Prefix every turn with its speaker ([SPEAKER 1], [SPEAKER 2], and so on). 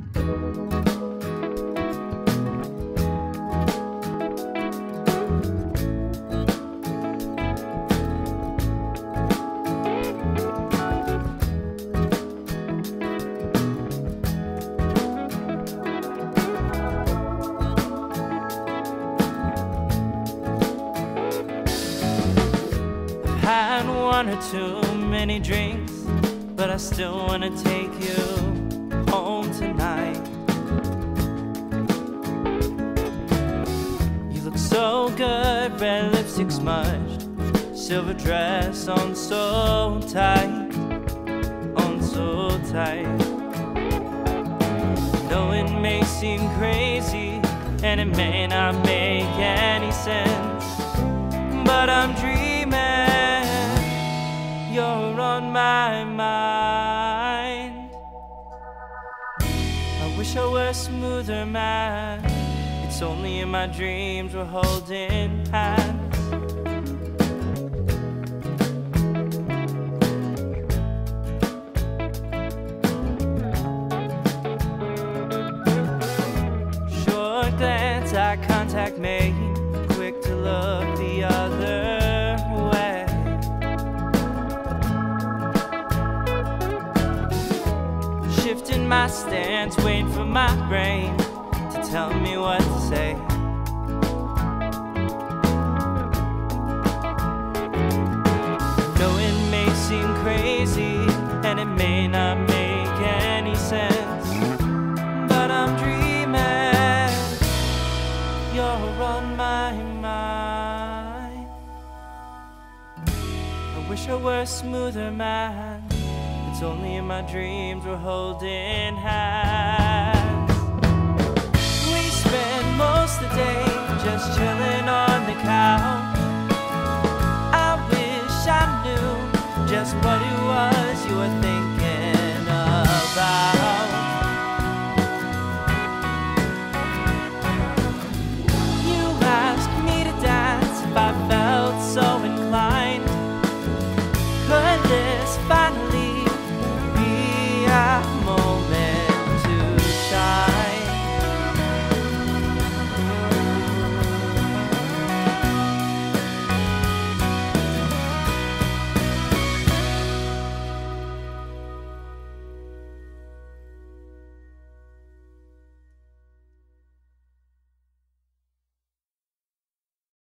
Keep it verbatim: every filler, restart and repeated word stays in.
[SPEAKER 1] Had one or too many drinks, but I still wanna take you home tonight. You look so good, red lipstick smudged, silver dress on so tight, on so tight. Though it may seem crazy, and it may not make any sense, but I'm dreaming you're on my mind. I wish I were a smoother man. It's only in my dreams we're holding hands. Short glance, eye contact made, quick to look the other way. Shifting my stance, waiting for my brain to tell me what to say. No, it may seem crazy, and it may not make any sense, but I'm dreaming you're on my mind. I wish I were a smoother man. It's only in my dreams we're holding hands. We spend most of the day just chilling on the couch. I wish I knew just what it was you were thinking about.